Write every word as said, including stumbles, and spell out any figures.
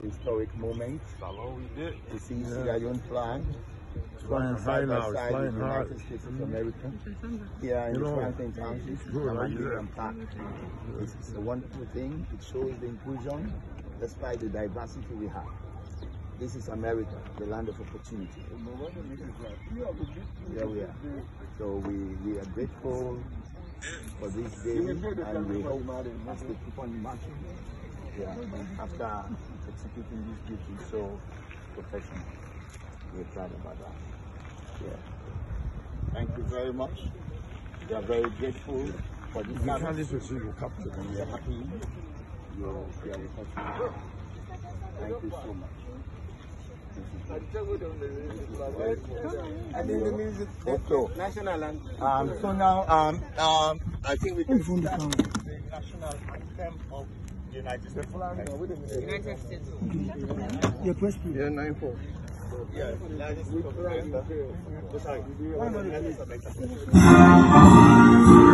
historic moment. To see Sierra Leone flag. Flying high now, it's flying high. United States of America. Here in the Franklin Township, American Park. It's a wonderful thing. It shows the inclusion despite the diversity we have. This is America, the land of opportunity. Here we are. So we, we are grateful for this day, and we hope as we keep on marching, yeah, after executing this duty so professional. We're proud about that. Yeah. Thank you very much. We are very grateful for this You can't just receive your captain. and we are happy you're here with us today. Thank you so much. And then the music, So, national anthem. um, so now, um, um, I think we can sing the national anthem of the United States. United States. Yeah, press please. Yeah, nine four. Yeah, United States of America. Sorry.